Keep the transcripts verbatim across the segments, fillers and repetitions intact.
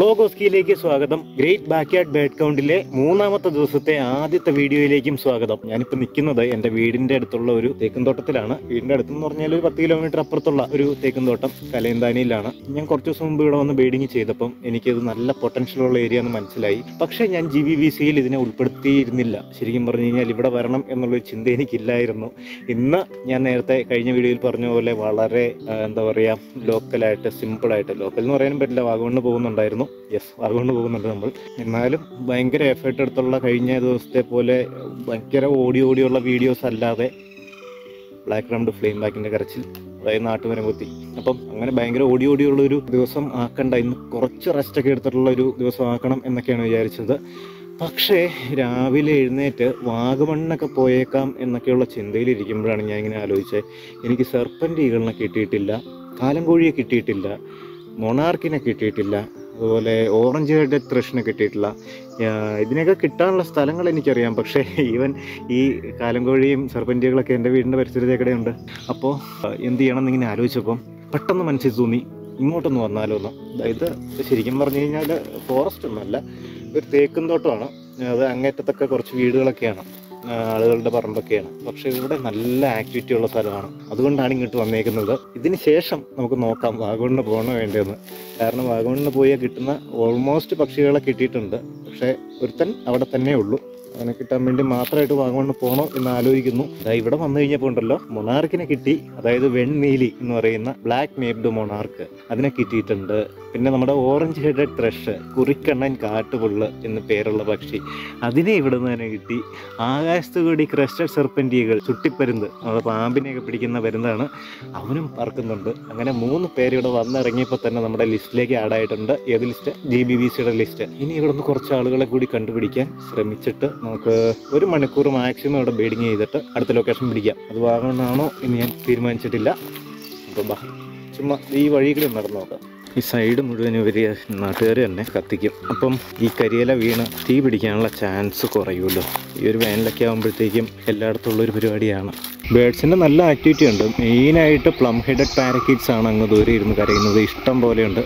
വ്ലോഗോസ്കിയിലേക്ക് സ്വാഗതം. Great backyard bird കൗണ്ടിലെ മൂന്നാമത്തെ ദിവസത്തെ ആദ്യത്തെ വീഡിയോയിലേക്കും സ്വാഗതം. ഞാനിപ്പോൾ നിൽക്കുന്നത് എൻ്റെ വീടിൻ്റെ അടുത്തുള്ള ഒരു തേക്കും തോട്ടത്തിലാണ്. വീടിൻ്റെ അടുത്തെന്ന് പറഞ്ഞാൽ ഒരു പത്ത് കിലോമീറ്റർ അപ്പുറത്തുള്ള ഒരു തേക്കും തോട്ടം കലയന്താനിയിലാണ്. ഞാൻ കുറച്ച് ദിവസം മുമ്പ് ഇവിടെ വന്ന് ബീഡിങ് ചെയ്തപ്പം എനിക്കത് നല്ല പൊട്ടൻഷ്യലുള്ള ഏരിയ എന്ന് മനസ്സിലായി. പക്ഷേ ഞാൻ ജി വി ബി സിയിൽ ഇതിനെ ഉൾപ്പെടുത്തിയിരുന്നില്ല. ശരിക്കും പറഞ്ഞു കഴിഞ്ഞാൽ ഇവിടെ വരണം എന്നുള്ളൊരു ചിന്ത എനിക്കില്ലായിരുന്നു. ഇന്ന് ഞാൻ നേരത്തെ കഴിഞ്ഞ വീഡിയോയിൽ പറഞ്ഞ പോലെ വളരെ എന്താ പറയുക, ലോക്കലായിട്ട് സിമ്പിളായിട്ട്, ലോക്കൽ എന്ന് പറയാനും പറ്റില്ല, വാഗമണ്ണ് പോകുന്നുണ്ടായിരുന്നു. യെസ്, വാഗമണ്ണ് പോകുന്നുണ്ട് നമ്മൾ. എന്നാലും ഭയങ്കര എഫേർട്ട് എടുത്തുള്ള കഴിഞ്ഞ ദിവസത്തെ പോലെ ഭയങ്കര ഓടി ഓടിയുള്ള വീഡിയോസ് അല്ലാതെ ബ്ലാക്ക് റംഡ് ഫ്ലെയിം ബാക്കിൻ്റെ കരച്ചിൽ, അതായത് നാട്ടുമരം കുത്തി, അപ്പം അങ്ങനെ ഭയങ്കര ഓടി ഓടിയുള്ള ഒരു ദിവസം ആക്കണ്ട, ഇന്ന് കുറച്ച് റെസ്റ്റൊക്കെ എടുത്തിട്ടുള്ള ഒരു ദിവസം ആക്കണം എന്നൊക്കെയാണ് വിചാരിച്ചത്. പക്ഷേ രാവിലെ എഴുന്നേറ്റ് വാഗമണ്ണൊക്കെ പോയേക്കാം എന്നൊക്കെയുള്ള ചിന്തയിലിരിക്കുമ്പോഴാണ് ഞാൻ ഇങ്ങനെ ആലോചിച്ചത്, എനിക്ക് സെർപ്പൻ്റ് ഈഗിളിനെ കിട്ടിയിട്ടില്ല, കാലംകോഴിയെ കിട്ടിയിട്ടില്ല, മൊണാർക്കിനെ കിട്ടിയിട്ടില്ല, അതുപോലെ ഓറഞ്ച് ഹെഡഡ് ത്രഷിനെ കിട്ടിയിട്ടില്ല. ഇതിനൊക്കെ കിട്ടാനുള്ള സ്ഥലങ്ങൾ എനിക്കറിയാം, പക്ഷേ ഈവൻ ഈ കാലംകോഴിയും സെർപ്പൻറ്റുകളൊക്കെ എൻ്റെ വീടിൻ്റെ പരിസരത്തേക്കിടെ ഉണ്ട്. അപ്പോൾ എന്ത് ചെയ്യണം എന്നിങ്ങനെ ആലോചിച്ചപ്പം പെട്ടെന്ന് മനസ്സിൽ തോന്നി, ഇങ്ങോട്ടൊന്ന് വന്നാലോ എന്ന്. അതായത് ശരിക്കും പറഞ്ഞു കഴിഞ്ഞാൽ ഫോറസ്റ്റ് ഒന്നുമല്ല, ഒരു തേക്കും തോട്ടമാണ്. അത് അങ്ങേറ്റത്തൊക്കെ കുറച്ച് വീടുകളൊക്കെയാണ്, ആളുകളുടെ പറമ്പൊക്കെയാണ്. പക്ഷേ ഇവിടെ നല്ല ആക്ടിവിറ്റി ഉള്ള സ്ഥലമാണ്. അതുകൊണ്ടാണ് ഇങ്ങോട്ട് വന്നേക്കുന്നത്. ഇതിന് ശേഷം നമുക്ക് നോക്കാം വാഗമണ്ണ് പോകണോ വേണ്ടതെന്ന്. കാരണം വാഗമണ്ണ് പോയാൽ കിട്ടുന്ന ഓൾമോസ്റ്റ് പക്ഷികളെ കിട്ടിയിട്ടുണ്ട്. പക്ഷേ ഒരുത്തൻ അവിടെ തന്നെ ഉള്ളൂ. അതിനെ കിട്ടാൻ വേണ്ടി മാത്രമായിട്ട് വാഗമണ്ണ് പോകണോ എന്ന് ആലോചിക്കുന്നു. അതായത് ഇവിടെ വന്നു കഴിഞ്ഞപ്പോൾ ഉണ്ടല്ലോ, മൊണാർക്കിനെ കിട്ടി. അതായത് വെൺനീലി എന്ന് പറയുന്ന ബ്ലാക്ക് നേപ്ഡ് മൊണാർക്ക്, അതിനെ കിട്ടിയിട്ടുണ്ട്. പിന്നെ നമ്മുടെ ഓറഞ്ച് ഹെഡഡ് ത്രഷ്, കുറിക്കണ്ണൻ കാട്ടുപുള്ള് എന്ന് പേരുള്ള പക്ഷി, അതിനെ ഇവിടെ നിന്ന് തന്നെ കിട്ടി. ആകാശത്ത് കൂടി ക്രസ്റ്റഡ് സെർപ്പൻറ്റികൾ, ചുട്ടിപ്പരുന്ത്, നമ്മുടെ പാമ്പിനെയൊക്കെ പിടിക്കുന്ന പരുന്താണ്, അവനും പറക്കുന്നുണ്ട്. അങ്ങനെ മൂന്ന് പേര് ഇവിടെ വന്നിറങ്ങിയപ്പോൾ തന്നെ നമ്മുടെ ലിസ്റ്റിലേക്ക് ആഡായിട്ടുണ്ട്. ഏത് ലിസ്റ്റ്? ജി ബി ബി സിയുടെ ലിസ്റ്റ്. ഇനി ഇവിടെ നിന്ന് കുറച്ച് ആളുകളെ കൂടി കണ്ടുപിടിക്കാൻ ശ്രമിച്ചിട്ട് നമുക്ക് ഒരു മണിക്കൂർ മാക്സിമം ഇവിടെ ബീഡിങ് ചെയ്തിട്ട് അടുത്ത ലൊക്കേഷൻ പിടിക്കാം. അത് വാങ്ങണമെന്നാണോ എന്ന് ഞാൻ തീരുമാനിച്ചിട്ടില്ല. അപ്പം ബാ, ചുമ്മാ ഈ വഴികളിൽ നടന്നു നോക്കാം. ഈ സൈഡ് മുഴുവൻ ഇവർ നാട്ടുകാർ തന്നെ കത്തിക്കും. അപ്പം ഈ കരിയില വീണ് തീ പിടിക്കാനുള്ള ചാൻസ് കുറയുമല്ലോ. ഈ ഒരു വേനലൊക്കെ ആകുമ്പോഴത്തേക്കും എല്ലായിടത്തും ഉള്ളൊരു പരിപാടിയാണ്. ബേഡ്സിൻ്റെ നല്ല ആക്ടിവിറ്റി ഉണ്ട്. മെയിനായിട്ട് പ്ലം ഹെഡഡ് പാരക്കീറ്റ്സ് ആണ് അങ്ങ് ദൂരെ ഇരുന്ന് കരയുന്നത്, ഇഷ്ടം പോലെയുണ്ട്.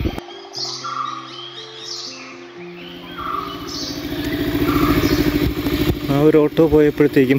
ആ ഒരു ഓട്ടോ പോയപ്പോഴത്തേക്കും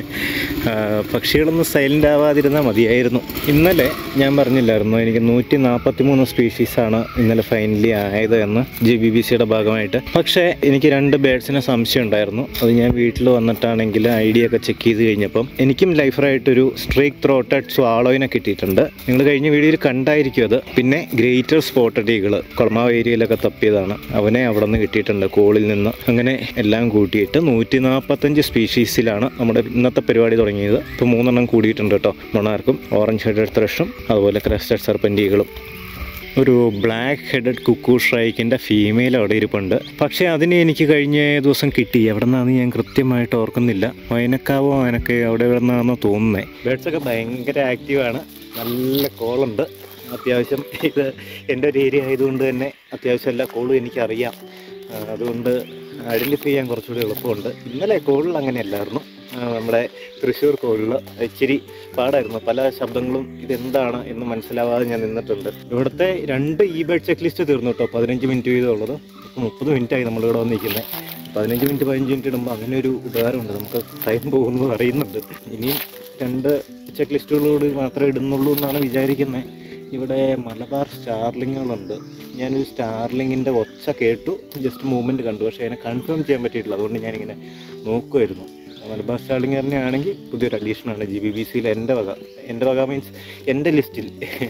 പക്ഷികളൊന്നും സൈലൻ്റ് ആവാതിരുന്നാൽ മതിയായിരുന്നു. ഇന്നലെ ഞാൻ പറഞ്ഞില്ലായിരുന്നു എനിക്ക് നൂറ്റി നാൽപ്പത്തി മൂന്ന് സ്പീഷീസാണ് ഇന്നലെ ഫൈനലി ആയത് എന്ന് ജി ബി ബി സിയുടെ ഭാഗമായിട്ട്. പക്ഷേ എനിക്ക് രണ്ട് ബേഡ്സിനെ സംശയം ഉണ്ടായിരുന്നു. അത് ഞാൻ വീട്ടിൽ വന്നിട്ടാണെങ്കിൽ ഐഡിയ ഒക്കെ ചെക്ക് ചെയ്ത് കഴിഞ്ഞപ്പം എനിക്കും ലൈഫറായിട്ടൊരു സ്ട്രേക്ക് ത്രോട്ടഡ് സ്വാളോയിനെ കിട്ടിയിട്ടുണ്ട്. നിങ്ങൾ കഴിഞ്ഞ വീഡിയോയിൽ കണ്ടായിരിക്കും അത്. പിന്നെ ഗ്രേറ്റർ സ്പോട്ടഡ് ഈഗിൾ കൊളമാവ് ഏരിയയിലൊക്കെ തപ്പിയതാണ്, അവനെ അവിടെ നിന്ന് കിട്ടിയിട്ടുണ്ട്, കോളിൽ നിന്ന്. അങ്ങനെ എല്ലാം കൂട്ടിയിട്ട് നൂറ്റി നാൽപ്പത്തഞ്ച് സ്പീഷീസിലാണ് നമ്മുടെ ഇന്നത്തെ പരിപാടി തുടങ്ങിയത്. ഇപ്പോൾ മൂന്നെണ്ണം കൂടിയിട്ടുണ്ട് കേട്ടോ, മൊണാർക്കും ഓറഞ്ച് ഹെഡഡ് ത്രഷും അതുപോലെ ക്രസ്റ്റഡ് സെർപ്പൻറ്റീകളും. ഒരു ബ്ലാക്ക് ഹെഡഡ് കുക്കു ഷ്രൈക്കിൻ്റെ ഫീമെയിൽ അവിടെ ഇരിപ്പുണ്ട്. പക്ഷേ അതിനെ എനിക്ക് കഴിഞ്ഞ ദിവസം കിട്ടി. എവിടെ നിന്നാണെന്ന് ഞാൻ കൃത്യമായിട്ട് ഓർക്കുന്നില്ല. വയനക്കാവോ അതിനൊക്കെ അവിടെ എവിടെ നിന്നാണെന്ന് തോന്നുന്നത്. ബേഡ്സൊക്കെ ഭയങ്കര ആക്റ്റീവാണ്, നല്ല കോളുണ്ട്. അത്യാവശ്യം ഇത് എൻ്റെ ഒരു ഏരിയ ആയതുകൊണ്ട് തന്നെ അത്യാവശ്യം എല്ലാ കോളും എനിക്കറിയാം. അതുകൊണ്ട് ഐഡൻറ്റിഫൈ ചെയ്യാൻ കുറച്ചുകൂടി എളുപ്പമുണ്ട്. ഇന്നലെ കോളിൽ അങ്ങനെയല്ലായിരുന്നു. നമ്മുടെ തൃശ്ശൂർ കോളിൽ ഇച്ചിരി പാടായിരുന്നു. പല ശബ്ദങ്ങളും ഇതെന്താണ് എന്ന് മനസ്സിലാവാതെ ഞാൻ നിന്നിട്ടുണ്ട്. ഇവിടുത്തെ രണ്ട് ഇ ബേർഡ് ചെക്ക് ലിസ്റ്റ് തീർന്നു കേട്ടോ. പതിനഞ്ച് മിനിറ്റ് വീതമുള്ളത് മുപ്പത് മിനിറ്റായി നമ്മളിവിടെ വന്നിരിക്കുന്നത്. പതിനഞ്ച് മിനിറ്റ് പതിനഞ്ച് മിനിറ്റ് ഇടുമ്പോൾ അങ്ങനെ ഒരു ഉപകാരമുണ്ട്, നമുക്ക് ടൈം പോകുന്നത് അറിയുന്നുണ്ട്. ഇനിയും രണ്ട് ചെക്ക് ലിസ്റ്റുകളോട് മാത്രമേ ഇടുന്നുള്ളൂ എന്നാണ് വിചാരിക്കുന്നത്. ഇവിടെ മലബാർ സ്റ്റാർലിങ്ങുകളുണ്ട്. ഞാനൊരു സ്റ്റാർലിങ്ങിൻ്റെ ഒച്ച കേട്ടു, ജസ്റ്റ് മൂവ്മെൻറ്റ് കണ്ടു, പക്ഷേ അതിനെ കൺഫേം ചെയ്യാൻ പറ്റിയിട്ടില്ല. അതുകൊണ്ട് ഞാനിങ്ങനെ നോക്കുമായിരുന്നു. മലബാർ സ്റ്റാർലിങ് തന്നെയാണെങ്കിൽ പുതിയൊരു അഡീഷനാണ് ജി ബി ബി സിയിൽ. എൻ്റെ വക എൻ്റെ വക മീൻസ് എൻ്റെ ലിസ്റ്റിൽ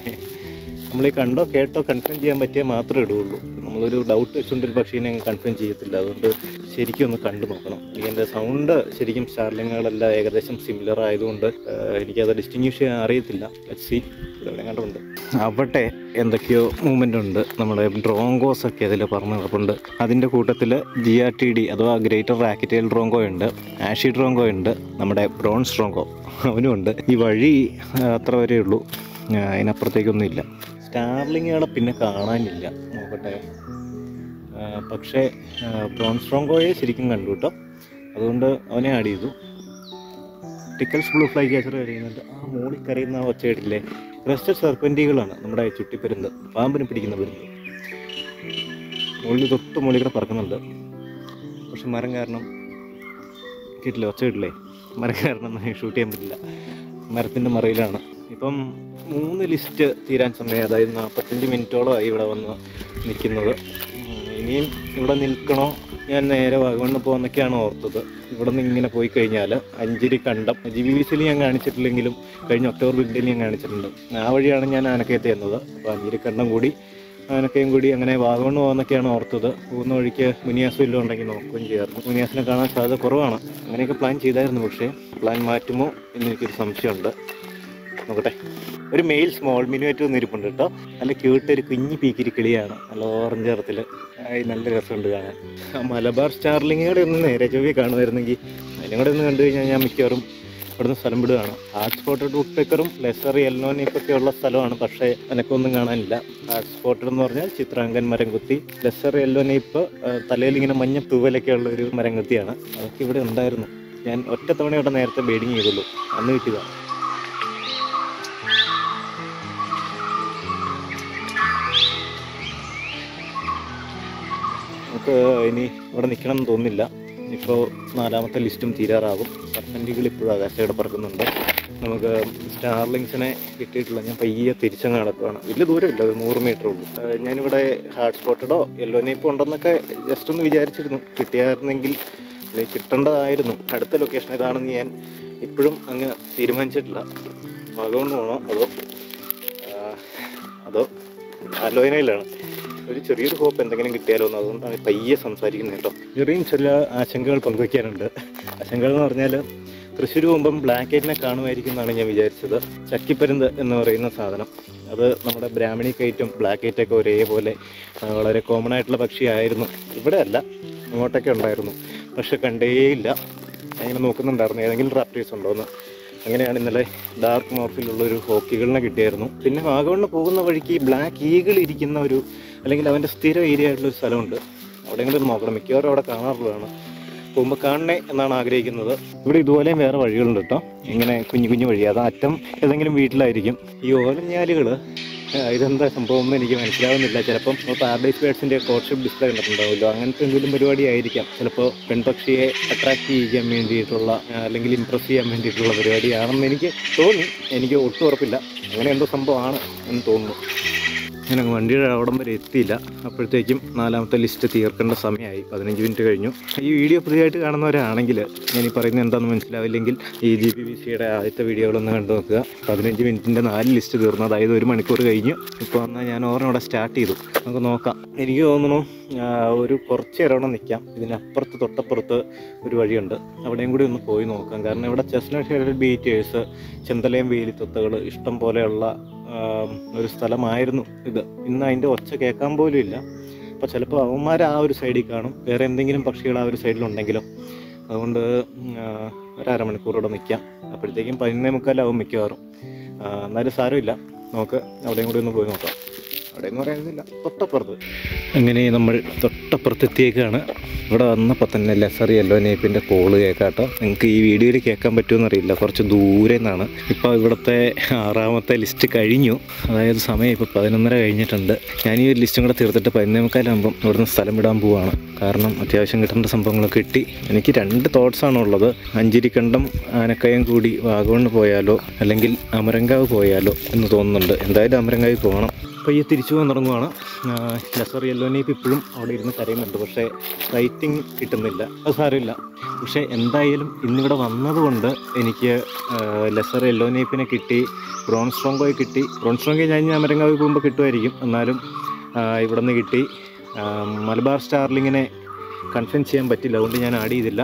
നമ്മൾ ഈ കണ്ടോ കേട്ടോ കൺഫേം ചെയ്യാൻ പറ്റിയാൽ മാത്രമേ ഇടുകയുള്ളൂ. നമ്മളൊരു ഡൗട്ട് വെച്ചുകൊണ്ടൊരു പക്ഷീനെ കൺഫേം ചെയ്യത്തില്ല. അതുകൊണ്ട് ശരിക്കും ഒന്ന് കണ്ടു നോക്കണം. എൻ്റെ സൗണ്ട് ശരിക്കും സ്റ്റാർലിങ്ങുകളെല്ലാം ഏകദേശം സിമിലർ ആയതുകൊണ്ട് എനിക്കത് ഡിസ്റ്റിങ്വിഷ് ചെയ്യാൻ അറിയത്തില്ല. Let's see. ഇവിടെ കണ്ടുണ്ട് അവിടെ എന്തൊക്കെയോ മൂവ്മെൻ്റ് ഉണ്ട്. നമ്മുടെ ഡ്രോങ്കോസ് ഒക്കെ അതിൽ പറഞ്ഞു കിടപ്പുണ്ട്. അതിൻ്റെ കൂട്ടത്തിൽ ജി ആർ ടി ഡി അഥവാ ഗ്രേറ്റർ റാക്കറ്റൈൽ ഡ്രോങ്കോ ഉണ്ട്, ആഷി ഡ്രോങ്കോ ഉണ്ട്, നമ്മുടെ ബ്രോൺസ് ഡ്രോങ്കോ അവനും ഉണ്ട്. ഈ വഴി അത്ര വരെ ഉള്ളൂ, അതിനപ്പുറത്തേക്കൊന്നും ഇല്ല. സ്റ്റാർലിങ്ങുകളെ പിന്നെ കാണാനില്ല, നോക്കട്ടെ. പക്ഷേ ബ്രോൺസ് ഡ്രോങ്കോയെ ശരിക്കും കണ്ടു കേട്ടോ, അതുകൊണ്ട് അവനെ ആഡ് ചെയ്തു. ടിക്കൽസ് ബ്ലൂ ഫ്ലൈ ക്യാച്ചർ കരയുന്നുണ്ട്. ആ മോളിൽ കരയുന്ന ഒച്ചയിട്ടില്ലേ, ക്രസ്റ്റഡ് സെർപ്പൻറ്റികളാണ് നമ്മുടെ ചുട്ടിപ്പരുന്ത്, പാമ്പിന് പിടിക്കുന്ന പരുന്ത്. മുകളിൽ തൊട്ട് മുകളിൽ കൂടെ പറക്കുന്നുണ്ട്. പക്ഷെ മരം കാരണം കിട്ടില്ല, ഒച്ച കിട്ടില്ലേ, മരം കാരണം ഷൂട്ട് ചെയ്യാൻ പറ്റില്ല. മരത്തിൻ്റെ മറയിലാണ്. ഇപ്പം മൂന്ന് ലിസ്റ്റ് തീരാൻ സമയം, അതായത് നാൽപ്പത്തഞ്ച് മിനിറ്റോളമായി ഇവിടെ വന്ന് നിൽക്കുന്നത്. ഇനിയും ഇവിടെ നിൽക്കണോ, ഞാൻ നേരെ വാഗമണ്ണ് പോകുന്നൊക്കെയാണ് ഓർത്തത്. ഇവിടെ നിന്ന് ഇങ്ങനെ പോയി കഴിഞ്ഞാൽ അഞ്ചിരി കണ്ടം, ജി ബി വി സിയിൽ ഞാൻ കാണിച്ചിട്ടില്ലെങ്കിലും കഴിഞ്ഞ ഒക്ടോബർ വീട്ടിൽ ഞാൻ കാണിച്ചിട്ടുണ്ട്. ആ വഴിയാണ് ഞാൻ ആനക്കയത്ത് എന്നത്. അപ്പോൾ അഞ്ചിരി കണ്ടം കൂടി ആനക്കയും കൂടി അങ്ങനെ വാഗമണ്ണ് പോകുന്നൊക്കെയാണ് ഓർത്തത്. പോകുന്ന വഴിക്ക് മുനിയാസും എല്ലാം ഉണ്ടെങ്കിൽ നോക്കുകയും ചെയ്യാറുണ്ട്. മുനിയാസിനെ കാണാൻ സാധ്യത കുറവാണ്. അങ്ങനെയൊക്കെ പ്ലാൻ ചെയ്തായിരുന്നു, പക്ഷേ പ്ലാൻ മാറ്റുമോ എന്നെനിക്കൊരു സംശയമുണ്ട്. നോക്കട്ടെ. ഒരു മെയിൽ സ്മോൾ മിനുവേറ്റ് വന്നിരിപ്പുണ്ട് കേട്ടോ. നല്ല ക്യൂട്ടൊരു കുഞ്ഞി പീക്കിരി കിളിയാണ്, നല്ല ഓറഞ്ച് നിറത്തിൽ. നല്ല രസമുണ്ട് കാണാൻ. ആ മലബാർ സ്റ്റാർലിംഗ് കൂടെ ഒന്ന് നേരെ ചൊവ്വേ കാണുമായിരുന്നെങ്കിൽ അതിനും കൂടെ ഒന്ന് കണ്ടു കഴിഞ്ഞാൽ ഞാൻ മിക്കവാറും ഇവിടുന്ന് സ്ഥലം വിടുകയാണ്. ഹാർട്ട് സ്പോട്ടഡ് വുഡ്പെക്കറും ലെസർ യെല്ലോ നെയ്പ്പൊക്കെ ഉള്ള സ്ഥലമാണ്, പക്ഷേ എനക്കൊന്നും കാണാനില്ല. ഹാർട്ട് സ്പോട്ടഡ് എന്ന് പറഞ്ഞാൽ ചിത്രാങ്കൻ മരംകുത്തി, ലെസർ യെല്ലോ നെയ്പ്പ് തലയിൽ ഇങ്ങനെ മഞ്ഞ തൂവലൊക്കെ ഉള്ള ഒരു മരംകുത്തിയാണ്. അതൊക്കെ ഇവിടെ ഉണ്ടായിരുന്നു. ഞാൻ ഒറ്റ തവണ ഇവിടെ നേരത്തെ ബീഡിങ് ചെയ്തുള്ളൂ, അന്ന് കിട്ടിയതാണ്. നമുക്ക് ഇനി ഇവിടെ നിൽക്കണം എന്ന് തോന്നുന്നില്ല. ഇപ്പോൾ നാലാമത്തെ ലിസ്റ്റും തീരാറാകും. പെർസെൻറ്റുകൾ ഇപ്പോഴും ആകാശയുടെ പറക്കുന്നുണ്ട്. നമുക്ക് സ്റ്റാർലിങ്സിനെ കിട്ടിയിട്ടില്ല. ഞാൻ പയ്യെ തിരിച്ചങ്ങ് നടക്കുകയാണ്. വലിയ ദൂരമില്ല, ഒരു നൂറ് മീറ്റർ ഉള്ളൂ. ഞാനിവിടെ ഹാർട്ട് സ്പോട്ടഡോ യെല്ലോ നെയ്പ്പോ ഉണ്ടെന്നൊക്കെ ജസ്റ്റ് ഒന്ന് വിചാരിച്ചിരുന്നു. കിട്ടിയായിരുന്നെങ്കിൽ അല്ലെങ്കിൽ കിട്ടേണ്ടതായിരുന്നു. അടുത്ത ലൊക്കേഷൻ ഇതാണെന്ന് ഞാൻ ഇപ്പോഴും അങ്ങ് തീരുമാനിച്ചിട്ടില്ല. വാഗമണ്ണ് പോകണോ അതോ അതോ ആലോചനയിലാണ്. ഒരു ചെറിയൊരു ഹോപ്പ് എന്തെങ്കിലും കിട്ടിയാലോ എന്ന്, അതുകൊണ്ടാണ് പയ്യെ സംസാരിക്കുന്നത് കേട്ടോ. ചെറിയും ചില ആശങ്കകൾ പങ്കുവയ്ക്കാനുണ്ട്. ആശങ്കകൾ എന്ന് പറഞ്ഞാൽ തൃശ്ശൂർ പോകുമ്പം ബ്ലാക്ക് ഹെഡിനെ കാണുമായിരിക്കും എന്നാണ് ഞാൻ വിചാരിച്ചത്. ചക്കിപ്പരുന്ത് എന്ന് പറയുന്ന സാധനം, അത് നമ്മുടെ ബ്രാഹ്മണി കൈറ്റും ബ്ലാക്ക് ഹെറ്റൊക്കെ ഒരേപോലെ വളരെ കോമൺ ആയിട്ടുള്ള പക്ഷിയായിരുന്നു. ഇവിടെ അല്ല, അങ്ങോട്ടൊക്കെ ഉണ്ടായിരുന്നു, പക്ഷെ കണ്ടേയില്ല. ഞാനിങ്ങനെ നോക്കുന്നുണ്ടായിരുന്നു ഏതെങ്കിലും റാപ്റ്റീസ് ഉണ്ടോയെന്ന്. അങ്ങനെയാണ് ഇന്നലെ ഡാർക്ക് മോർഫിലുള്ളൊരു ഹോക്കികളിനെ കിട്ടിയായിരുന്നു. പിന്നെ വാഗമണ്ണ് പോകുന്ന വഴിക്ക് ബ്ലാക്ക് ഈഗിൾ ഇരിക്കുന്ന ഒരു, അല്ലെങ്കിൽ അവൻ്റെ സ്ഥിരം ഏരിയ ആയിട്ടുള്ളൊരു സ്ഥലമുണ്ട്. അവിടെയെങ്കിലും നോക്കണം. മിക്കവാറും അവിടെ കാണാറുള്ളതാണ്. പോകുമ്പോൾ കാണണേ എന്നാണ് ആഗ്രഹിക്കുന്നത്. ഇവിടെ ഇതുപോലെയും വേറെ വഴികളുണ്ട് കേട്ടോ. ഇങ്ങനെ കുഞ്ഞു കുഞ്ഞു വഴി, അത് അറ്റം ഏതെങ്കിലും വീട്ടിലായിരിക്കും. ഈ ഓലഞ്ഞാലുകൾ ഇതെന്താ സംഭവം എന്ന് എനിക്ക് മനസ്സിലാവുന്നില്ല. ചിലപ്പം പാരഡൈസ് ബേർഡ്സിൻ്റെ കോർട്ട്ഷിപ്പ് ഡിസ്പ്ലേ കണ്ടിട്ടുണ്ടാവുമല്ലോ, അങ്ങനത്തെ എന്തെങ്കിലും പരിപാടി ആയിരിക്കാം. ചിലപ്പോൾ പെൺപക്ഷിയെ അട്രാക്ട് ചെയ്യാൻ വേണ്ടിയിട്ടുള്ള, അല്ലെങ്കിൽ ഇംപ്രസ് ചെയ്യാൻ വേണ്ടിയിട്ടുള്ള പരിപാടിയാണെന്ന് എനിക്ക് തോന്നി. എനിക്ക് ഒട്ടും ഉറപ്പില്ല. അങ്ങനെ എന്തോ സംഭവമാണ് എന്ന് തോന്നുന്നു. ഞാൻ വണ്ടിയുടെ അവിടം വരെ എത്തിയില്ല. അപ്പോഴത്തേക്കും നാലാമത്തെ ലിസ്റ്റ് തീർക്കേണ്ട സമയമായി. പതിനഞ്ച് മിനിറ്റ് കഴിഞ്ഞു. ഈ വീഡിയോ പുതിയതായിട്ട് കാണുന്നവരാണെങ്കിൽ, ഞാൻ ഈ പറയുന്നത് എന്താണെന്ന് മനസ്സിലാവില്ലെങ്കിൽ ഈ ജി ബി വി സിയുടെ ആദ്യത്തെ വീഡിയോകളൊന്ന് കണ്ടു നോക്കുക. പതിനഞ്ച് മിനിറ്റിൻ്റെ നാല് ലിസ്റ്റ് തീർന്നു, അതായത് ഒരു മണിക്കൂർ കഴിഞ്ഞു. ഇപ്പോൾ വന്നാൽ ഞാൻ ഓർമ്മ ഇവിടെ സ്റ്റാർട്ട് ചെയ്തു. നമുക്ക് നോക്കാം. എനിക്ക് തോന്നുന്നു ഒരു കുറച്ച് നേരം നിൽക്കാം. ഇതിനപ്പുറത്ത് തൊട്ടപ്പുറത്ത് ഒരു വഴിയുണ്ട്, അവിടെയും കൂടി ഒന്ന് പോയി നോക്കാം. കാരണം ഇവിടെ ചെസ്നട്ട് ഷെയ്ഡഡ് ബീറ്റേഴ്സ്, ചെന്തലയും വേലിത്തൊത്തകൾ ഇഷ്ടം പോലെയുള്ള ഒരു സ്ഥലമായിരുന്നു ഇത്. ഇന്ന് അതിൻ്റെ ഒച്ച കേൾക്കാൻ പോലും ഇല്ല. അപ്പോൾ ചിലപ്പോൾ അവന്മാർ ആ ഒരു സൈഡിൽ കാണും, വേറെ എന്തെങ്കിലും പക്ഷികൾ ആ ഒരു സൈഡിലുണ്ടെങ്കിലും. അതുകൊണ്ട് ഒരു അരമണിക്കൂറോടെ നിൽക്കാം. അപ്പോഴത്തേക്കും പതിനൊന്നേ മുക്കാലാവും മിക്കവാറും. എന്നാലും സാരമില്ല, നമുക്ക് അവിടെയും കൂടി ഒന്ന് പോയി നോക്കാം. അവിടെ എന്ന് പറയുന്നില്ല, തൊട്ടപ്പുറത്ത്. അങ്ങനെ നമ്മൾ തൊട്ടപ്പുറത്തെത്തിയേക്കാണ്. ഇവിടെ വന്നപ്പോൾ തന്നെ ലെസർ യെല്ലോ നെയ്പ്പിൻ്റെ കോള് കേൾക്കാട്ടോ. നിങ്ങൾക്ക് ഈ വീഡിയോയിൽ കേൾക്കാൻ പറ്റുമെന്ന് അറിയില്ല, കുറച്ച് ദൂരെ നിന്നാണ്. ഇപ്പോൾ ഇവിടുത്തെ ആറാമത്തെ ലിസ്റ്റ് കഴിഞ്ഞു. അതായത് സമയം ഇപ്പോൾ പതിനൊന്നര കഴിഞ്ഞിട്ടുണ്ട്. ഞാൻ ഈ ഒരു ലിസ്റ്റും കൂടെ തീർത്തിട്ട് പതിനൊന്നേ മുക്കാലാകുമ്പം ഇവിടുന്ന് സ്ഥലം വിടാൻ പോവുകയാണ്. കാരണം അത്യാവശ്യം കിട്ടേണ്ട സംഭവങ്ങളൊക്കെ കിട്ടി. എനിക്ക് രണ്ട് തോട്ട്സാണ് ഉള്ളത്. അഞ്ചിരിക്കണ്ടം ആനക്കയം കൂടി വാഗമണ്ണ് പോയാലോ അല്ലെങ്കിൽ അമരങ്കാവ് പോയാലോ എന്ന് തോന്നുന്നുണ്ട്. എന്തായാലും അമരങ്കാവ് പോകണം. പയ്യെ തിരിച്ചു പോകാൻ തുടങ്ങുവാണ്. ലെസർ യെല്ലോ നെയ്പ്പ് ഇപ്പോഴും അവിടെ ഇരുന്ന് കരയുന്നുണ്ട്, പക്ഷേ റൈറ്റിംഗ് കിട്ടുന്നില്ല. അത് സാരമില്ല. പക്ഷേ എന്തായാലും ഇന്നിവിടെ വന്നതുകൊണ്ട് എനിക്ക് ലെസർ യെല്ലോ നെയ്പ്പിനെ കിട്ടി, ബ്രോൺ സ്ട്രോങ്കോയെ കിട്ടി. ബ്രോൺ സ്ട്രോങ്കോയെ ഞാൻ അമരങ്കാവ് പോകുമ്പോൾ കിട്ടുമായിരിക്കും, എന്നാലും ഇവിടെ നിന്ന് കിട്ടി. മലബാർ സ്റ്റാർലിങ്ങിനെ കൺഫേം ചെയ്യാൻ പറ്റില്ല, അതുകൊണ്ട് ഞാൻ ആഡ് ചെയ്തില്ല.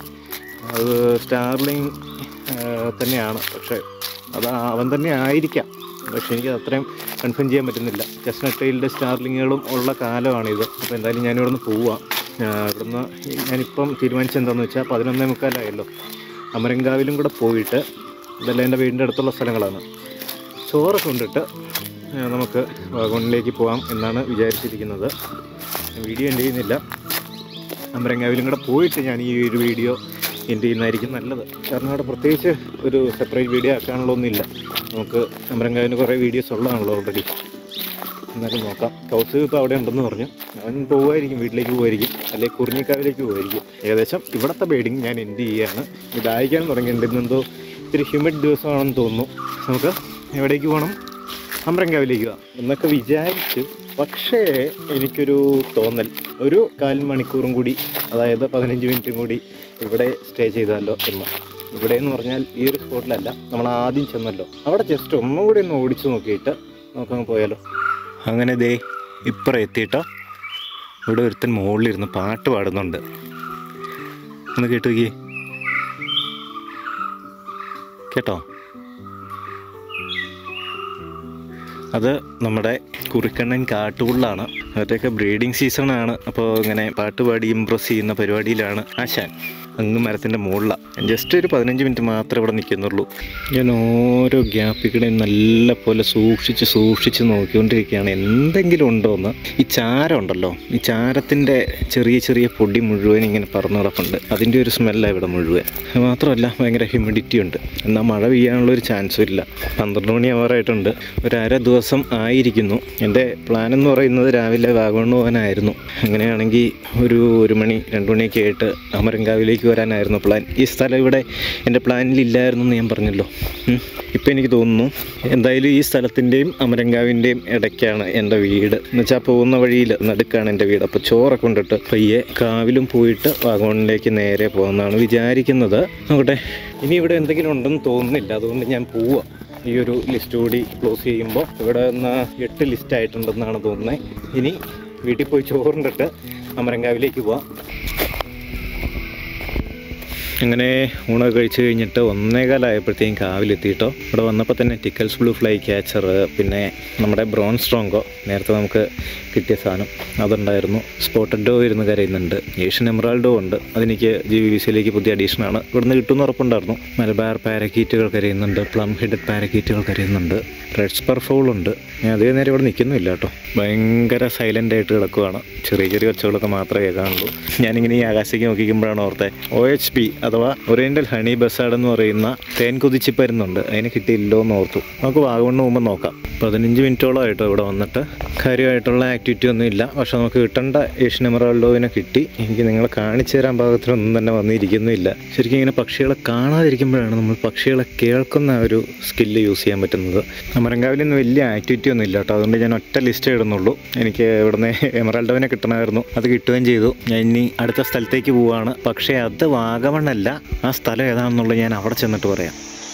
അത് സ്റ്റാർലിങ് തന്നെയാണ്, പക്ഷേ അത് അവൻ തന്നെ ആയിരിക്കാം. പക്ഷേ എനിക്ക് അത്രയും കൺഫേം ചെയ്യാൻ പറ്റുന്നില്ല. ചെസ്നട്ട് ടെയിൽഡ് സ്റ്റാർലിങ്ങുകളും ഉള്ള കാലമാണിത്. അപ്പോൾ എന്തായാലും ഞാനിവിടെ നിന്ന് പോവാം. ഇവിടുന്ന് ഞാനിപ്പം തീരുമാനിച്ചെന്താണെന്ന് വെച്ചാൽ പതിനൊന്നേ മുക്കാലായല്ലോ, അമരങ്കാവിലും കൂടെ പോയിട്ട്, ഇതെല്ലാം എൻ്റെ വീടിൻ്റെ അടുത്തുള്ള സ്ഥലങ്ങളാണ്, ചോറ് കൊണ്ടിട്ട് നമുക്ക് വാഗമണ്ണിലേക്ക് പോകാം എന്നാണ് വിചാരിച്ചിരിക്കുന്നത്. വീഡിയോ എൻ്റെ ചെയ്യുന്നില്ല. അമരങ്കാവിലും കൂടെ പോയിട്ട് ഞാൻ ഈ ഒരു വീഡിയോ എൻ്റെ ചെയ്യുന്നതായിരിക്കും നല്ലത്. കാരണം അവിടെ പ്രത്യേകിച്ച് ഒരു സെപ്പറേറ്റ് വീഡിയോ ആക്കാനുള്ളതൊന്നുമില്ല. നമുക്ക് അമരങ്കാവിന് കുറേ വീഡിയോസ് ഉള്ളതാണല്ലോ ഓൾറെഡി. എന്നാലും നോക്കാം. കൗസു ഇപ്പോൾ അവിടെ ഉണ്ടെന്ന് പറഞ്ഞു. അവൻ പോകുമായിരിക്കും, വീട്ടിലേക്ക് പോകുമായിരിക്കും, അല്ലെങ്കിൽ കുറിഞ്ഞിക്കാവിലേക്ക് പോകുമായിരിക്കും. ഏകദേശം ഇവിടുത്തെ ബേഡിങ് ഞാൻ എന്ത് ചെയ്യുകയാണ്, ഇത് അയക്കാൻ തുടങ്ങിയിട്ടുണ്ട്. ഇന്നെന്തോ ഇത്തിരി ഹ്യൂമിഡ് ദിവസമാണെന്ന് തോന്നുന്നു. നമുക്ക് എവിടേക്ക് പോകണം? അമരങ്കാവിലേക്ക് പോകാം എന്നൊക്കെ വിചാരിച്ചു. പക്ഷേ എനിക്കൊരു തോന്നൽ, ഒരു കാൽ മണിക്കൂറും കൂടി, അതായത് പതിനഞ്ച് മിനിറ്റും കൂടി ഇവിടെ സ്റ്റേ ചെയ്താലോ എന്ന്. ഇവിടെ എന്ന് പറഞ്ഞാൽ ഈ ഒരു സ്പോട്ടിലല്ല, നമ്മൾ ആദ്യം ചെന്നല്ലോ, അവിടെ ജസ്റ്റ് ഒന്നും കൂടി ഒന്ന് ഓടിച്ചു നോക്കിയിട്ട് നമുക്കങ്ങ് പോയാലോ. അങ്ങനെ ദേ ഇപ്പുറം എത്തിയിട്ടോ. ഇവിടെ ഒരുത്തൻ മുകളിലിരുന്ന് പാട്ട് പാടുന്നുണ്ട്. ഒന്ന് കേട്ടു നോക്കി, കേട്ടോ? അത് നമ്മുടെ കുറിക്കണ്ണൻ കാട്ടുകുള്ളാണ്. അവരുടെയൊക്കെ ബ്രീഡിങ് സീസണാണ്. അപ്പോൾ ഇങ്ങനെ പാട്ട് പാടി ഇമ്പ്രസ് ചെയ്യുന്ന പരിപാടിയിലാണ് ആശാൻ. അങ്ങ് മരത്തിൻ്റെ മുകളിലാണ്. ജസ്റ്റ് ഒരു പതിനഞ്ച് മിനിറ്റ് മാത്രമേ ഇവിടെ നിൽക്കുന്നുള്ളൂ. ഞാൻ ഓരോ ഗ്യാപ്പിക്കിടെ നല്ല പോലെ സൂക്ഷിച്ച് സൂക്ഷിച്ച് നോക്കിക്കൊണ്ടിരിക്കുകയാണ് എന്തെങ്കിലും ഉണ്ടോ എന്ന്. ഈ ചാരം ഉണ്ടല്ലോ, ഈ ചാരത്തിൻ്റെ ചെറിയ ചെറിയ പൊടി മുഴുവൻ ഇങ്ങനെ പറന്ന് കിടപ്പുണ്ട്. അതിൻ്റെ ഒരു സ്മെല്ലാണ് ഇവിടെ മുഴുവൻ. മാത്രമല്ല ഭയങ്കര ഹ്യൂമിഡിറ്റി ഉണ്ട്. എന്നാൽ മഴ പെയ്യാനുള്ളൊരു ചാൻസും ഇല്ല. പന്ത്രണ്ട് മണി ആവാറായിട്ടുണ്ട്. ഒരു അര ദിവസം ആയിരിക്കുന്നു. എൻ്റെ പ്ലാൻ എന്ന് പറയുന്നത് രാവിലെ വാഗമൺ പോകാനായിരുന്നു. അങ്ങനെയാണെങ്കിൽ ഒരു ഒരു മണി രണ്ട് മണിയൊക്കെ ആയിട്ട് അമരങ്കാവിലേക്ക് വരാനായിരുന്നു പ്ലാൻ. ഈ സ്ഥലം ഇവിടെ എൻ്റെ പ്ലാനിലില്ലായിരുന്നു എന്ന് ഞാൻ പറഞ്ഞല്ലോ. ഇപ്പം എനിക്ക് തോന്നുന്നു എന്തായാലും ഈ സ്ഥലത്തിൻ്റെയും അമരങ്കാവിൻ്റെയും ഇടയ്ക്കാണ് എൻ്റെ വീട്. എന്ന് വെച്ചാൽ പോകുന്ന വഴിയിൽ നടുക്കാണ് എൻ്റെ വീട്. അപ്പോൾ ചോറൊക്കെ കൊണ്ടിട്ട് പയ്യെ കാവിലും പോയിട്ട് വാഗമണിലേക്ക് നേരെ പോകുന്നതാണ് വിചാരിക്കുന്നത്. നോക്കട്ടെ, ഇനി ഇവിടെ എന്തെങ്കിലും ഉണ്ടെന്ന് തോന്നുന്നില്ല. അതുകൊണ്ട് ഞാൻ പോവുക. ഈ ഒരു ലിസ്റ്റ് കൂടി ക്ലോസ് ചെയ്യുമ്പോൾ ഇവിടെ നിന്ന് എട്ട് ലിസ്റ്റ് ആയിട്ടുണ്ടെന്നാണ് തോന്നുന്നത്. ഇനി വീട്ടിൽ പോയി ചോറുണ്ടിട്ട് അമരങ്കാവിലേക്ക് പോവാം. അങ്ങനെ ഊണൊക്കെ കഴിച്ച് കഴിഞ്ഞിട്ട് ഒന്നേകാലായപ്പോഴത്തേക്കും കാവിലെത്തിയിട്ടോ. ഇവിടെ വന്നപ്പോൾ തന്നെ ടിക്കൽസ് ബ്ലൂ ഫ്ലൈ ക്യാച്ചർ, പിന്നെ നമ്മുടെ ബ്രോൺ സ്ട്രോങ്കോ, നേരത്തെ നമുക്ക് കിട്ടിയ സാധനം അതുണ്ടായിരുന്നു. സ്പോട്ടഡ് ഡോ ഇരുന്ന് കരയുന്നുണ്ട്. ഏഷ്യൻ എമറാൾഡോ ഉണ്ട്. അതെനിക്ക് ജി വി വി സിയിലേക്ക് പുതിയ അഡീഷനാണ്. ഇവിടുന്ന് കിട്ടുമെന്ന് ഉറപ്പുണ്ടായിരുന്നു. മലബാർ പാരക്കീറ്റുകൾ കരയുന്നുണ്ട്. പ്ലം ഹെഡഡ് പാരക്കീറ്റുകൾ കരയുന്നുണ്ട്. റെഡ് സ്പർഫോളുണ്ട്. ഞാൻ അതേ നേരം ഇവിടെ നിൽക്കുന്നില്ല കേട്ടോ. ഭയങ്കര സൈലൻ്റ് ആയിട്ട് കിടക്കുവാണ്. ചെറിയ ചെറിയ ഒച്ചകളൊക്കെ മാത്രമേ കേൾക്കാനുള്ളൂ. ഞാനിങ്ങനെ ഈ ആകാശത്തേക്ക് നോക്കിക്കുമ്പോഴാണ് ഓർത്തെ ഒ എച്ച് പി അഥവാ ഒറിയൻ്റൽ ഹണി ബസാർഡ് എന്ന് പറയുന്ന തേൻ കുതിച്ചിപ്പരുന്നുണ്ട്. അതിന് കിട്ടിയില്ലോ എന്ന് ഓർത്തു. നമുക്ക് വാഗമണ്ണ് പോകുമ്പോൾ നോക്കാം. പതിനഞ്ച് മിനിറ്റോളമായിട്ടോ ഇവിടെ വന്നിട്ട്. കാര്യമായിട്ടുള്ള ആക്ടിവിറ്റി ഒന്നും ഇല്ല. പക്ഷെ നമുക്ക് കിട്ടേണ്ട ഏഷ്യൻ എമറാൾഡോവിനെ കിട്ടി. എനിക്ക് നിങ്ങളെ കാണിച്ചു തരാൻ പാകത്തിനൊന്നും തന്നെ വന്നിരിക്കുന്നില്ല. ശരിക്കും ഇങ്ങനെ പക്ഷികളെ കാണാതിരിക്കുമ്പോഴാണ് നമ്മൾ പക്ഷികളെ കേൾക്കുന്ന ഒരു സ്കില്ല് യൂസ് ചെയ്യാൻ പറ്റുന്നത്. അമരങ്കാവിൽ നിന്ന് വലിയ ആക്ടിവിറ്റി ഒന്നും ഇല്ല കേട്ടോ. അതുകൊണ്ട് ഞാൻ ഒറ്റ ലിസ്റ്റ് ഇടുന്നുള്ളൂ. എനിക്ക് ഇവിടുന്ന് എമറാൾഡോവിനെ കിട്ടണമായിരുന്നു. അത് കിട്ടുകയും ചെയ്തു. ഞാൻ ഇനി അടുത്ത സ്ഥലത്തേക്ക് പോവുകയാണ്. പക്ഷേ അത് വാഗമണ്ണല്ല. ആ സ്ഥലം ഏതാണെന്നുള്ളത് ഞാൻ അവിടെ ചെന്നിട്ട് പറയാം.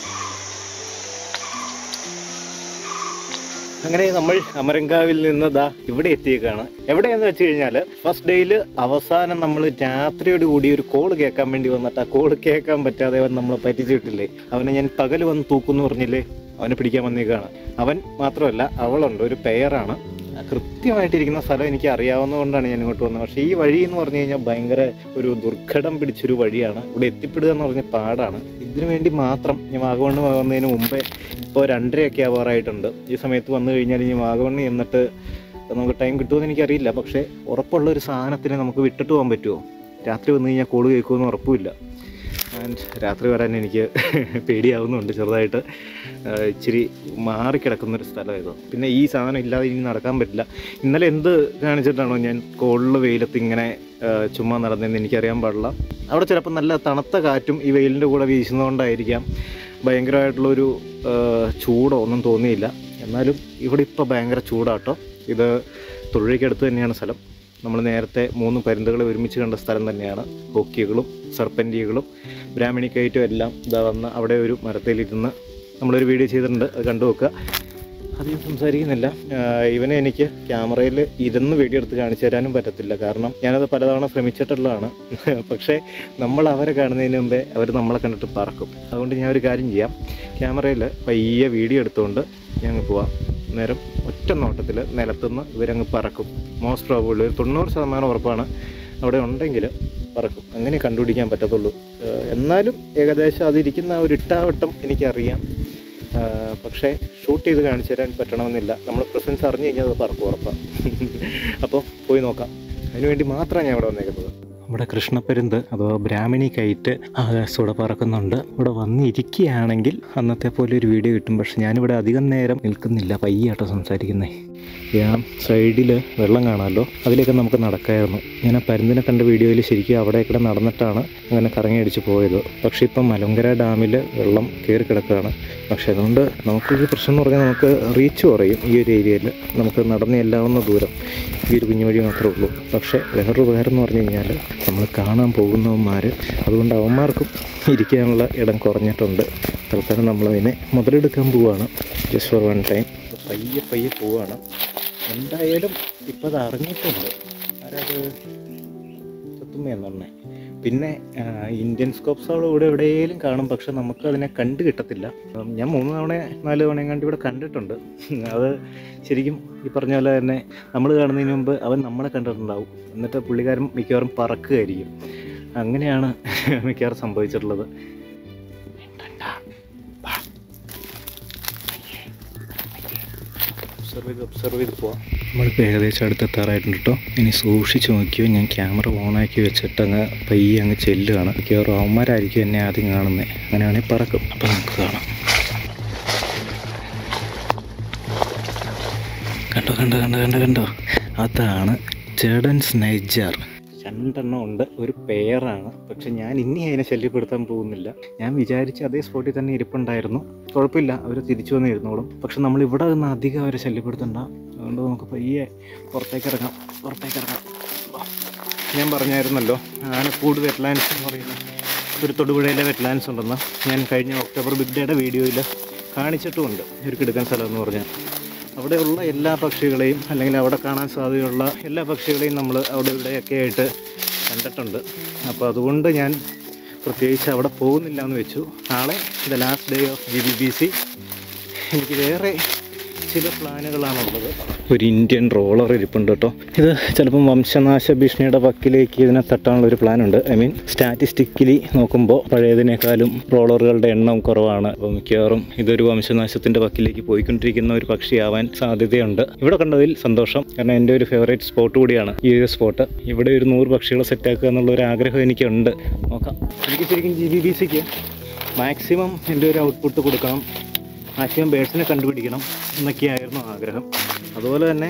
അങ്ങനെ നമ്മൾ അമരങ്കാവിൽ നിന്ന് ദാ ഇവിടെ എത്തിയേക്കാണ്. എവിടെയെന്ന് വെച്ച് കഴിഞ്ഞാൽ ഫസ്റ്റ് ഡേയിൽ അവസാനം നമ്മൾ രാത്രിയോട് കൂടി ഒരു കോള് കേൾക്കാൻ വേണ്ടി വന്നിട്ട് ആ കോള് കേൾക്കാൻ പറ്റാതെ അവൻ നമ്മളെ പറ്റിച്ചിട്ടില്ലേ. അവനെ ഞാൻ പകൽ വന്ന് തൂക്കുമെന്ന് പറഞ്ഞില്ലേ, അവനെ പിടിക്കാൻ വന്നേക്കാണ്. അവൻ മാത്രമല്ല, അവളുണ്ട്, ഒരു പെയറാണ്. കൃത്യമായിട്ടിരിക്കുന്ന സ്ഥലം എനിക്ക് അറിയാവുന്നതുകൊണ്ടാണ് ഞാൻ ഇങ്ങോട്ട് വന്നത്. പക്ഷേ ഈ വഴി എന്ന് പറഞ്ഞു കഴിഞ്ഞാൽ ഭയങ്കര ഒരു ദുർഘടം പിടിച്ചൊരു വഴിയാണ്. ഇവിടെ എത്തിപ്പെടുക എന്ന് പറഞ്ഞാൽ പാടാണ്. ഇതിനു വേണ്ടി മാത്രം ഞാൻ വാഗമണ്ണ് വന്നതിന് മുമ്പേ ഇപ്പോൾ രണ്ടരയൊക്കെ ആവാറായിട്ടുണ്ട്. ഈ സമയത്ത് വന്നു കഴിഞ്ഞാൽ ഇനി വാഗമണ്ണ് എന്നിട്ട് നമുക്ക് ടൈം കിട്ടുമെന്ന് എനിക്കറിയില്ല. പക്ഷേ ഉറപ്പുള്ള ഒരു സാധനത്തിന് നമുക്ക് വിട്ടിട്ട് പോകാൻ പറ്റുമോ? രാത്രി വന്നു കഴിഞ്ഞാൽ കോള് കേൾക്കുമെന്ന് ഉറപ്പില്ല. ആൻഡ് രാത്രി വരാൻ എനിക്ക് പേടിയാവുന്നുണ്ട് ചെറുതായിട്ട്. ഇച്ചിരി മാറിക്കിടക്കുന്നൊരു സ്ഥലമായിരുന്നു. പിന്നെ ഈ സാധനം ഇല്ലാതെ ഇനി നടക്കാൻ പറ്റില്ല. ഇന്നലെ എന്ത് കാണിച്ചിട്ടാണോ ഞാൻ കോളിൽ വെയിലത്ത് ഇങ്ങനെ ചുമ്മാ നടന്നതെന്ന് എനിക്കറിയാൻ പാടില്ല. അവിടെ ചിലപ്പോൾ നല്ല തണുത്ത കാറ്റും ഈ വെയിലിൻ്റെ കൂടെ വീശുന്നതുകൊണ്ടായിരിക്കാം ഭയങ്കരമായിട്ടുള്ളൊരു ചൂടോ ഒന്നും തോന്നിയില്ല. എന്നാലും ഇവിടെ ഇപ്പോൾ ഭയങ്കര ചൂടാട്ടോ. ഇത് തൊഴിലേക്കടുത്ത് തന്നെയാണ് സ്ഥലം. നമ്മൾ നേരത്തെ മൂന്ന് പരുന്തുകളെ ഒരുമിച്ച് കണ്ട സ്ഥലം തന്നെയാണ്. ഹോക്കികളും സർപ്പൻറ്റികളും ബ്രാഹ്മണിക്കയറ്റും എല്ലാം ഇതാ വന്ന് അവിടെ ഒരു മരത്തിലിരുന്ന് നമ്മളൊരു വീഡിയോ ചെയ്തിട്ടുണ്ട്. അത് കണ്ടു നോക്കുക. അധികം സംസാരിക്കുന്നില്ല. ഇവനെ എനിക്ക് ക്യാമറയിൽ ഇരുന്ന് വീഡിയോ എടുത്ത് കാണിച്ചു തരാനും പറ്റത്തില്ല. കാരണം ഞാനത് പലതവണ ശ്രമിച്ചിട്ടുള്ളതാണ്. പക്ഷേ നമ്മൾ അവരെ കാണുന്നതിന് മുമ്പേ അവർ നമ്മളെ കണ്ടിട്ട് പറക്കും. അതുകൊണ്ട് ഞാൻ ഒരു കാര്യം ചെയ്യാം, ക്യാമറയിൽ പയ്യെ വീഡിയോ എടുത്തുകൊണ്ട് ഞങ്ങൾ പോവാം. നേരം ഒറ്റ നോട്ടത്തിൽ നിലത്തുനിന്ന് ഇവരങ്ങ് പറക്കും. മോസ്റ്റ് പ്രോബബിളി ഒരു തൊണ്ണൂറ് ശതമാനം ഉറപ്പാണ് അവിടെ ഉണ്ടെങ്കിൽ പറക്കും. അങ്ങനെ കണ്ടുപിടിക്കാൻ പറ്റത്തുള്ളൂ. എന്നാലും ഏകദേശം അതിരിക്കുന്ന ഒരു ഇട്ടാവട്ടം എനിക്കറിയാം. പക്ഷേ ഷൂട്ട് ചെയ്ത് കാണിച്ചു തരാൻ പറ്റണമെന്നില്ല. നമ്മൾ പ്രസൻസ് അറിഞ്ഞു കഴിഞ്ഞാൽ അത് പറക്കും ഉറപ്പാണ്. അപ്പോൾ പോയി നോക്കാം. അതിനുവേണ്ടി മാത്രമാണ് ഞാൻ ഇവിടെ വന്നേക്കുന്നത്. നമ്മുടെ കൃഷ്ണപ്പരുന്ത് അഥവാ ബ്രാഹ്മണി കയറ്റ് ആകാശത്തോടെ പറക്കുന്നുണ്ട്. ഇവിടെ വന്നിരിക്കുകയാണെങ്കിൽ അന്നത്തെ പോലെ ഒരു വീഡിയോ കിട്ടും. പക്ഷെ ഞാനിവിടെ അധികം നേരം നിൽക്കുന്നില്ല, പയ്യാട്ടോ സംസാരിക്കുന്നത്. ആ സൈഡിൽ വെള്ളം കാണാമല്ലോ, അതിലേക്ക് നമുക്ക് നടക്കാമായിരുന്നു. ഞാൻ ആ പരുന്തിനെ കണ്ട വീഡിയോയിൽ ശരിക്കും അവിടെയൊക്കെ നടന്നിട്ടാണ് അങ്ങനെ കറങ്ങി അടിച്ച് പോയത്. പക്ഷേ ഇപ്പം മലങ്കര ഡാമിൽ വെള്ളം കയറി കിടക്കുകയാണ്. പക്ഷേ അതുകൊണ്ട് നമുക്കൊരു പ്രശ്നം എന്ന് പറഞ്ഞാൽ നമുക്ക് റീച്ച് കുറയും. ഈ ഒരു ഏരിയയിൽ നമുക്ക് നടന്ന് എല്ലാവുന്ന ദൂരം ഈ ഒരു കുഞ്ഞു വഴി മാത്രമേ ഉള്ളൂ. പക്ഷേ വേറൊരു ഉപകാരം എന്ന് പറഞ്ഞു കഴിഞ്ഞാൽ നമ്മൾ കാണാൻ പോകുന്നവന്മാർ, അതുകൊണ്ട് അവന്മാർക്കും ഇരിക്കാനുള്ള ഇടം കുറഞ്ഞിട്ടുണ്ട്. തൽക്കാലം നമ്മളതിനെ മുതലെടുക്കാൻ പോവുകയാണ്. ജസ്റ്റ് ഫോർ വൺ ടൈം പയ്യെ പയ്യെ പോവുകയാണ്. എന്തായാലും ഇപ്പം അത് അറിഞ്ഞിട്ടുണ്ട്. ആരത് സത്തുമ്മയെന്ന് പറഞ്ഞേ. പിന്നെ ഇന്ത്യൻ സ്കോപ്സുകൾ ഇവിടെ എവിടെയെങ്കിലും കാണും, പക്ഷെ നമുക്ക് അതിനെ കണ്ടു കിട്ടത്തില്ല. ഞാൻ മൂന്ന് തവണ നാല് തവണയും കണ്ട് ഇവിടെ കണ്ടിട്ടുണ്ട്. അത് ശരിക്കും ഈ പറഞ്ഞ പോലെ തന്നെ നമ്മൾ കാണുന്നതിന് മുമ്പ് അവൻ നമ്മളെ കണ്ടിട്ടുണ്ടാവും. എന്നിട്ട് പുള്ളിക്കാരൻ മിക്കവാറും പറക്കുകയായിരിക്കും. അങ്ങനെയാണ് മിക്കവാറും സംഭവിച്ചിട്ടുള്ളത്. ഒബ്സർവ് ചെയ്ത് ഒബ്സർവ് ചെയ്ത് പോവാം. നമ്മളിപ്പോൾ ഏകദേശം അടുത്തെത്താറായിട്ടുണ്ട് കേട്ടോ. ഇനി സൂക്ഷിച്ച് നോക്കിയോ, ഞാൻ ക്യാമറ ഓണാക്കി വെച്ചിട്ട് അങ്ങ് പയ്യെ അങ്ങ് ചെല്ലുകയാണ്. മിക്കവാറും അവന്മാരായിരിക്കും എന്നെ ആദ്യം കാണുന്നത്. അങ്ങനെയാണെങ്കിൽ പറക്കും. അപ്പോൾ നമുക്ക് കാണാം. കണ്ടോ കണ്ടോ കണ്ടോ കണ്ടോ കണ്ടോ അതാണ് ജേർഡൻസ് നൈജർ. രണ്ടെണ്ണം ഉണ്ട്, ഒരു പെയറാണ്. പക്ഷെ ഞാൻ ഇനി അതിനെ ശല്യപ്പെടുത്താൻ പോകുന്നില്ല. ഞാൻ വിചാരിച്ച അതേ സ്പോട്ടിൽ തന്നെ ഇരിപ്പുണ്ടായിരുന്നു. കുഴപ്പമില്ല, അവർ തിരിച്ചു വന്നിരുന്നോളും. പക്ഷെ നമ്മൾ ഇവിടെ നിന്ന് അധികം അവരെ ശല്യപ്പെടുത്തണ്ട. അതുകൊണ്ട് നമുക്ക് പയ്യെ പുറത്തേക്ക് ഇറങ്ങാം പുറത്തേക്ക് ഇറങ്ങാം ഞാൻ പറഞ്ഞായിരുന്നല്ലോ, ആനക്കൂട് വെറ്റ്ലാൻഡ്സ് എന്ന് പറയുന്ന ഒരു തൊടുപുഴയിലെ വെറ്റ്ലാൻഡ്സ് ഉണ്ടെന്ന് ഞാൻ കഴിഞ്ഞ ഒക്ടോബർ ബിഗ് ഡേയുടെ വീഡിയോയിൽ കാണിച്ചിട്ടുമുണ്ട്. ഒരു കിടക്കാൻ സ്ഥലം എന്ന് പറഞ്ഞാൽ അവിടെയുള്ള എല്ലാ പക്ഷികളെയും, അല്ലെങ്കിൽ അവിടെ കാണാൻ സാധ്യതയുള്ള എല്ലാ പക്ഷികളെയും നമ്മൾ അവിടെ ഇവിടെയൊക്കെ ആയിട്ട് കണ്ടിട്ടുണ്ട്. അപ്പോൾ അതുകൊണ്ട് ഞാൻ പ്രത്യേകിച്ച് അവിടെ പോകുന്നില്ല എന്ന് വെച്ചു. നാളെ the last day of G B B C. എനിക്ക് വേറെ ചില പ്ലാനുകളാണുള്ളത്. ഒരു ഇന്ത്യൻ റോളർ ഇരിപ്പുണ്ട് കേട്ടോ. ഇത് ചിലപ്പം വംശനാശ ഭീഷണിയുടെ വക്കിലേക്ക് ഇതിനെ തട്ടാനുള്ളൊരു പ്ലാനുണ്ട്. ഐ മീൻ സ്റ്റാറ്റിസ്റ്റിക്കലി നോക്കുമ്പോൾ പഴയതിനേക്കാളും റോളറുകളുടെ എണ്ണം കുറവാണ്. അപ്പോൾ മിക്കവാറും ഇതൊരു വംശനാശത്തിൻ്റെ വക്കിലേക്ക് പോയിക്കൊണ്ടിരിക്കുന്ന ഒരു പക്ഷിയാവാൻ സാധ്യതയുണ്ട്. ഇവിടെ കണ്ടതിൽ സന്തോഷം, കാരണം എൻ്റെ ഒരു ഫേവറേറ്റ് സ്പോട്ട് കൂടിയാണ് ഈ ഒരു സ്പോട്ട്. ഇവിടെ ഒരു നൂറ് പക്ഷികളെ സെറ്റാക്കുക എന്നുള്ള ഒരു ആഗ്രഹം എനിക്കുണ്ട്. നോക്കാം. എനിക്ക് ശരിക്കും ജി ബി ബി സിക്ക് മാക്സിമം എൻ്റെ ഒരു ഔട്ട്പുട്ട് കൊടുക്കണം, മാക്സിമം ബേഡ്സിനെ കണ്ടുപിടിക്കണം എന്നൊക്കെയായിരുന്നു ആഗ്രഹം. അതുപോലെ തന്നെ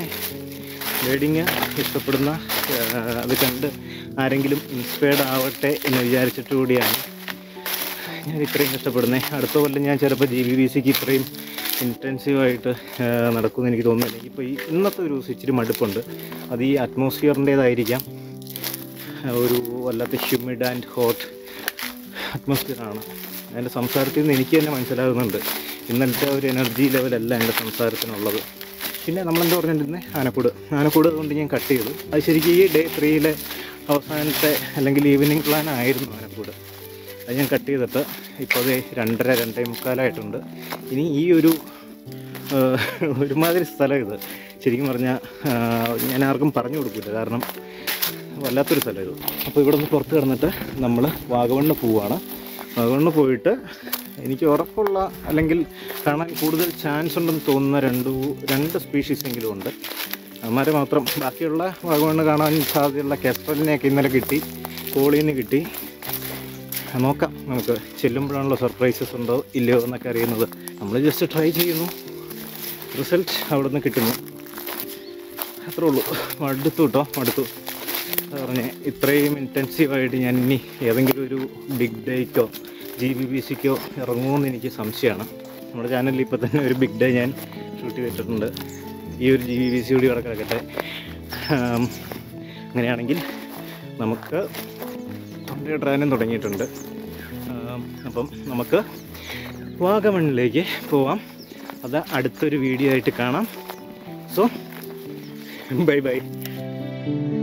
ബേഡിങ് ഇഷ്ടപ്പെടുന്ന, അത് കണ്ട് ആരെങ്കിലും ഇൻസ്പയർഡ് ആവട്ടെ എന്ന് വിചാരിച്ചിട്ട് കൂടിയാണ് ഞാൻ ഇത്രയും ഇഷ്ടപ്പെടുന്നത്. അടുത്ത കൊല്ലം ഞാൻ ചിലപ്പോൾ ജി ബി ബി സിക്ക് ഇത്രയും ഇൻറ്റൻസീവായിട്ട് നടക്കുമെന്ന് എനിക്ക് തോന്നുന്നില്ല. ഇപ്പോൾ ഈ ഇന്നത്തെ ഒരു ഇച്ചിരി മടുപ്പുണ്ട്. അത് ഈ അറ്റ്മോസ്ഫിയറിൻ്റേതായിരിക്കാം. ഒരു വല്ലാത്ത ഹ്യൂമിഡ് ആൻഡ് ഹോട്ട് അറ്റ്മോസ്ഫിയറാണ്. എൻ്റെ സംസാരത്തിൽ നിന്ന് എനിക്ക് തന്നെ മനസ്സിലാകുന്നുണ്ട് ഇന്നലത്തെ ഒരു എനർജി ലെവലല്ല എൻ്റെ സംസാരത്തിനുള്ളത്. പിന്നെ നമ്മളെന്താ പറഞ്ഞിട്ടുണ്ടെങ്കിൽ ആനക്കൂട് ആനക്കൂട് കൊണ്ട് ഞാൻ കട്ട് ചെയ്തു. അത് ശരിക്കും ഈ ഡേ ത്രീയിലെ അവസാനത്തെ അല്ലെങ്കിൽ ഈവനിങ് പ്ലാൻ ആയിരുന്നു ആനക്കൂട്. അത് ഞാൻ കട്ട് ചെയ്തിട്ട് ഇപ്പോൾ അത് രണ്ടര രണ്ടേ മുക്കാലായിട്ടുണ്ട്. ഇനി ഈ ഒരു ഒരുമാതിരി സ്ഥലം ഇത് ശരിക്കും പറഞ്ഞാൽ ഞാൻ ആർക്കും പറഞ്ഞു കൊടുക്കില്ല, കാരണം വല്ലാത്തൊരു സ്ഥലം ഇത്. അപ്പോൾ ഇവിടെ നിന്ന് പുറത്ത് കിടന്നിട്ട് നമ്മൾ വാഗമണ്ണ് പോവുകയാണ്. വാഗമണ്ണ് പോയിട്ട് എനിക്ക് ഉറപ്പുള്ള, അല്ലെങ്കിൽ കാണാൻ കൂടുതൽ ചാൻസ് ഉണ്ടെന്ന് തോന്നുന്ന രണ്ട് രണ്ട് സ്പീഷീസെങ്കിലും ഉണ്ട്. അവന്മാരെ മാത്രം, ബാക്കിയുള്ള വാഗമണ്ണ് കാണാൻ സാധ്യതയുള്ള കെസ്ട്രലിനെയൊക്കെ ഇന്നലെ കിട്ടി, കോളീന് കിട്ടി. നോക്കാം, നമുക്ക് ചെല്ലുമ്പോഴാണല്ലോ സർപ്രൈസസ് ഉണ്ടോ ഇല്ലയോ എന്നൊക്കെ അറിയുന്നത്. നമ്മൾ ജസ്റ്റ് ട്രൈ ചെയ്യുന്നു, റിസൾട്ട് അവിടെ നിന്ന് കിട്ടുന്നു, അത്രേ ഉള്ളൂ. മടുത്തു കേട്ടോ, മടുത്തു പറഞ്ഞ്. ഇത്രയും ഇൻറ്റൻസീവായിട്ട് ഞാൻ ഇനി ഏതെങ്കിലും ഒരു ബിഗ് ഡേക്കോ ജി ബി ബി സിക്കോ ഇറങ്ങുമെന്ന് എനിക്ക് സംശയമാണ്. നമ്മുടെ ചാനലിൽ ഇപ്പോൾ തന്നെ ഒരു ബിഗ് ഡേ ഞാൻ ഷൂട്ട് ചെയ്തിട്ടുണ്ട്. ഈ ഒരു ജി ബി ബി സി കൂടി ഇവിടെ കിടക്കട്ടെ. അങ്ങനെയാണെങ്കിൽ നമുക്ക് തൊണ്ടയിടാനും തുടങ്ങിയിട്ടുണ്ട്. അപ്പം നമുക്ക് വാഗമണ്ണിലേക്ക് പോവാം. അത് അടുത്തൊരു വീഡിയോ ആയിട്ട് കാണാം. So bye by.